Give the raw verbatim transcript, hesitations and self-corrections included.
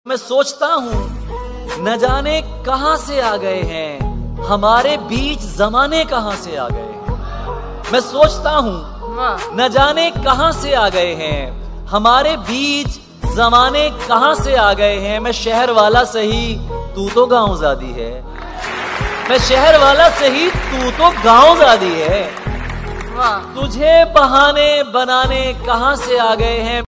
मैं सोचता हूँ न जाने कहां से आ गए हैं, हमारे बीच जमाने कहां से आ गए हैं। मैं सोचता हूँ न जाने कहां से आ गए हैं, हमारे बीच जमाने कहां से आ गए हैं। मैं शहर वाला सही तू तो गांव ज़ादी है, मैं शहर वाला सही तू तो गांव ज़ादी है। तुझे बहाने बनाने कहां से आ गए हैं।